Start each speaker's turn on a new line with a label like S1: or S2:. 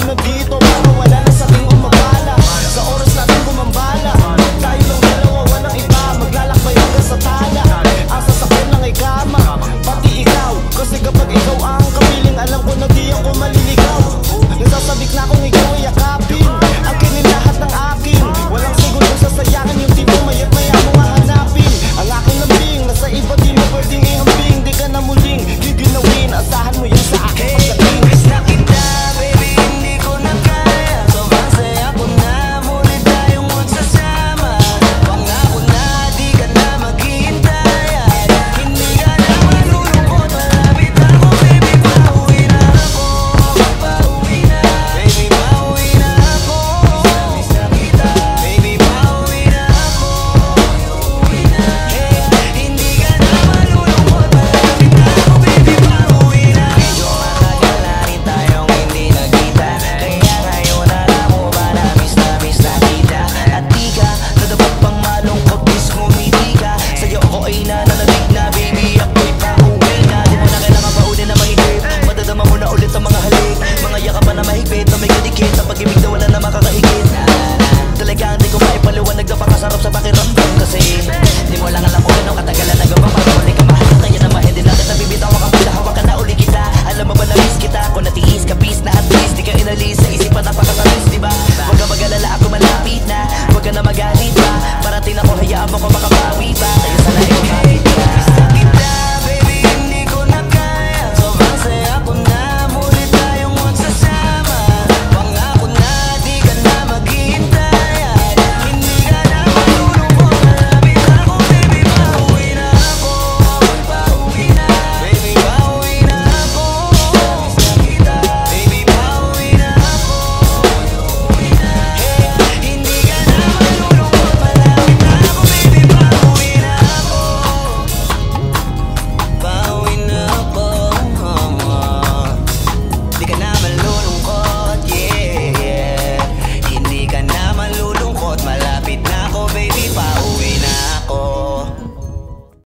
S1: nandito para wala na sa ating umabala. Sa oras natin gumambala, tayo lang dalawa, walang iba. Maglalakbay hanggang sa tala. Ang sasakyan lang ay kama, pati ikaw. Kasi kapag ikaw ang kapiling, alam ko na di ako maliligaw. Nasasabik na kung ikaw ay yakapin, akinin lahat ng akin. Walang segundo sasayangin, yung tipo mayat maya mo nga hanapin. Ang akin lambing, nasa iba di mo pwedeng ihambing. Di ka na muling giginawin, asahan mo yun sa akin pagdating.
S2: Miss na kita, baby, hindi ko na kaya. Sobrang saya ko na, muli tayong magsasama. Pangako na, di ka na maghihintay. Hindi ka na malulungkot, malapit ako. Baby, pauwi na ako. Pauwi na, baby, pauwi na ako. Miss na kita, baby, pauwi na ako. Pauwi na, hindi ka na malulungkot, malapit ako. Baby, pauwi na. Medyo matagal na rin tayong hindi nagkita, kaya ngayon alam mo ba na miss na kita. At di ka nadapat pang malungkot, miss ngumiti ka. Sa'yo ako ay nananabig na, baby, ako'y pauwi na. Di mo na kailangan paunin na mahigit, madadama mo na ulit ang mga halik. Mga yakapan na mahigpit, na may kadikit, ang pag-ibig na wala na makakahigit. Talagang di ko maipaliwanag, napakasarap sa pakiramdam. Kasi di mo lang alam kung gano'ng katagalan nagawa para uli ka mahal. Kaya naman hindi na kita bibitawan ka mula, hawakan na uli kita. Alam mo ba na miss kita, kung natiis ka, peace na at least di ka inalis sa isipan, napakasarap.